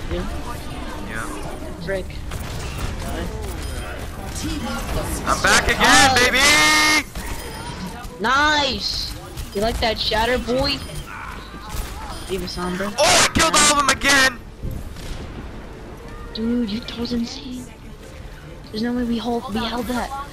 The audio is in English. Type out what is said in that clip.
Yeah. Yeah. Frick. I'm back again, baby! Nice! You like that shatter, boy? Leave us on, bro. Oh, I killed all of them again! Dude, that was insane. There's no way we held that.